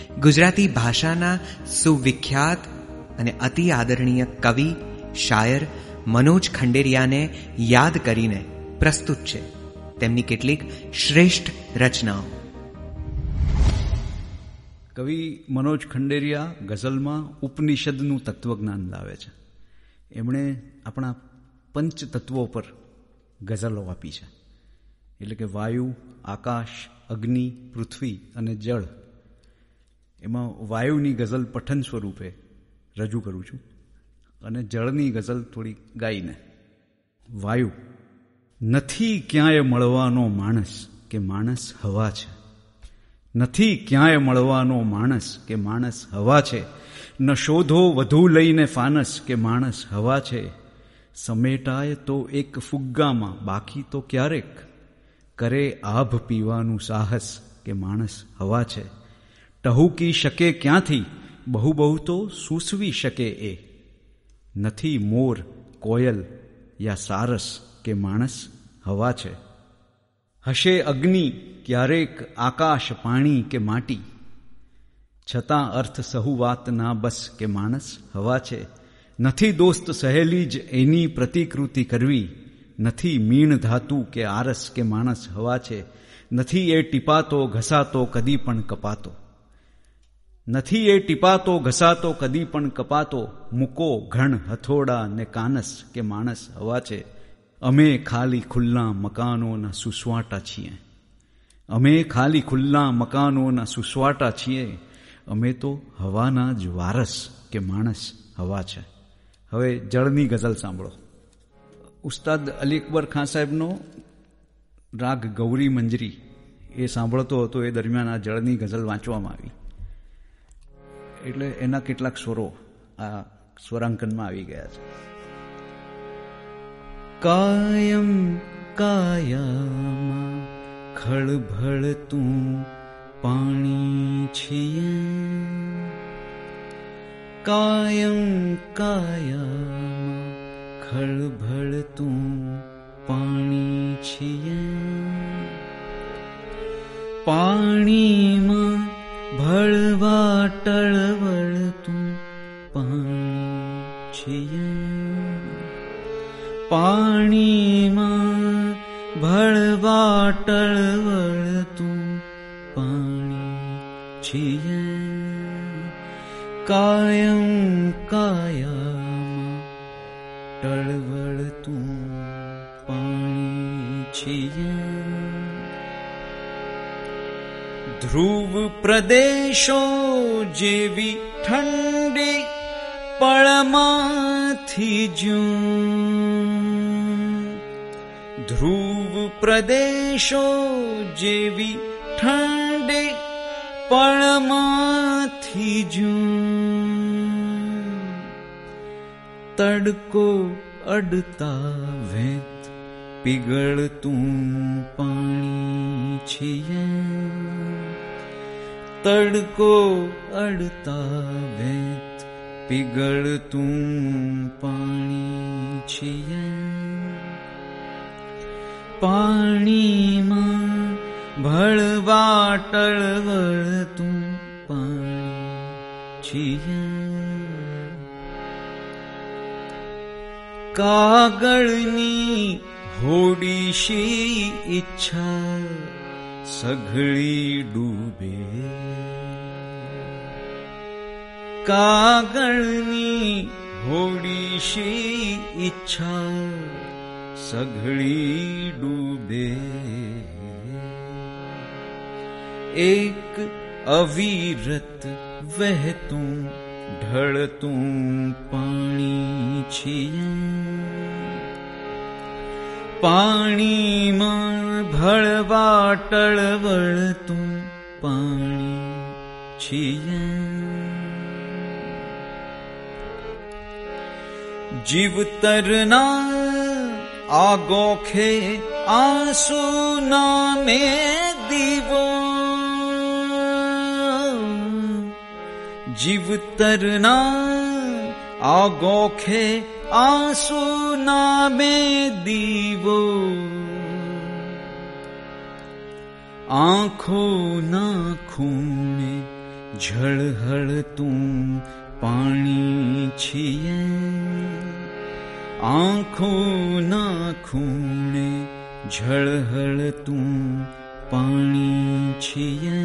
ગુજરાતી ભાષાના સુવિખ્યાત અને અતિ આદરણીય કવિ શાયર મનોજ ખંડેરિયાને યાદ કરીને પ્રસ્તુત છે તેમની કેટલીક શ્રેષ્ઠ રચનાઓ. કવિ મનોજ ખંડેરિયા ગઝલમાં ઉપનિષદનું તત્વજ્ઞાન લાવે છે. એમણે આપણા પંચ તત્વો પર ગઝલો આપી છે. એટલે કે વાયુ, આકાશ, અગ્નિ, પૃથ્વી અને જળ. એમાં વાયુની ગઝલ પઠન સ્વરૂપે રજૂ કરું છું અને જળની ગઝલ થોડી ગાઈને. વાયુ. નથી ક્યાંય મળવાનો માણસ કે માણસ હવા છે. નથી ક્યાંય મળવાનો માણસ કે માણસ હવા છે. ન શોધો વધુ લઈને ફાનસ કે માણસ હવા છે. સમેટાય તો એક ફુગ્ગામાં, બાકી તો ક્યારેક કરે આભ પીવાનું સાહસ કે માણસ હવા છે. ટહુકી શકે ક્યાંથી, બહુ બહુ તો સૂસવી શકે એ. નથી મોર, કોયલ યા સારસ કે માણસ હવા છે. હશે અગ્નિ ક્યારેક, આકાશ, પાણી કે માટી, છતાં અર્થ સહુ વાત ના બસ કે માણસ હવા છે. નથી દોસ્ત સહેલી જ એની પ્રતિકૃતિ કરવી, નથી મીણ ધાતુ કે આરસ કે માણસ હવા છે. નથી એ ટીપાતો ઘસાતો કદી પણ કપાતો. નથી એ ટીપાતો ઘસાતો કદી પણ કપાતો. મૂકો ઘણ હથોડા ને કાનસ કે માણસ હવા છે. અમે ખાલી ખુલ્લા મકાનોના સુસવાટા છીએ. અમે ખાલી ખુલ્લા મકાનોના સુસવાટા છીએ. અમે તો હવાના જ વારસ કે માણસ હવા છે. હવે જળની ગઝલ સાંભળો. ઉસ્તાદ અલી અકબર ખાન સાહેબનો રાગ ગૌરી મંજરી એ સાંભળતો હતો એ દરમિયાન આ જળની ગઝલ વાંચવામાં આવી. એટલે એના કેટલાક સ્વરો આ સ્વરાંકનમાં આવી ગયા છે. કાયમ કાયામાં ખળભળતું પાણી છીએ. કાયમ કાયામાં ખળભળતું પાણી છીએ. પાણીમાં ભળવા ટળવળતું પાણી છીએ. પાણીમાં ભળવા ટળવળતું પાણી છીએ. કાયમ કાયામાં ટળવળતું પાણી છીએ. ધ્રુવ પ્રદેશો જેવી ઠંડી પળમાંથી જ્યું. ધ્રુવ પ્રદેશો જેવી ઠંડી પળમાંથી જ્યું. તડકો અડતા વેત પીગળતું પાણી છીએ. તડકો અડતા વેત પીગળતું પાણી છીએ. પાણીમાં ભળવા ટળવળતું પાણી છીએ. કાગળની હોડીશી ઈચ્છા સઘળી ડૂબે. કાગળની હોડીશી ઈચ્છા સઘળી ડૂબે. એક અવિરત વહેતું ઢળતું પાણી છીએ. પાણીમાં ભળવા ટળવળતું પાણી છીએ. જીવતરના આગોખે આંસુ નામે દીવો. જીવતરના આગોખે આંસુ નામે દીવો. આંખોના ખૂણે ઝળહળતું પાણી છીએ, આંખોના ખૂણે ઝળહળતું પાણી છીએ,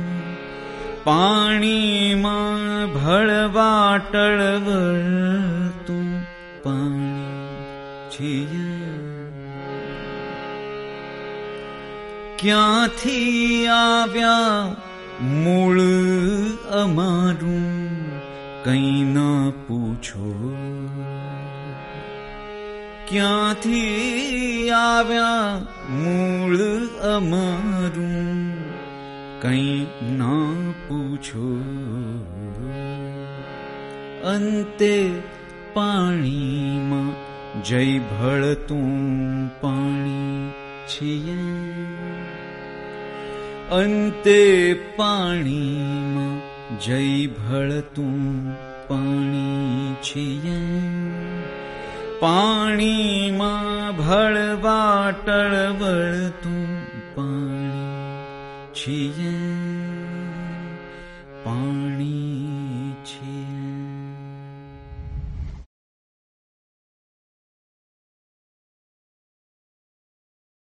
પાણીમાં ભળવા ટળવળતું પાણી છીએ. ક્યાંથી આવ્યા મૂળ અમારું કંઈ ના પૂછો, ક્યાંથી આવ્યા મૂળ અમારું કંઈ ના પૂછો. અંતે પાણીમાં જય ભળતું પાણી છીએ, અંતે પાણીમાં જય ભળતું પાણી છીએ, પાણીમાં ભળવા ટળવળતું પાણી છીએ.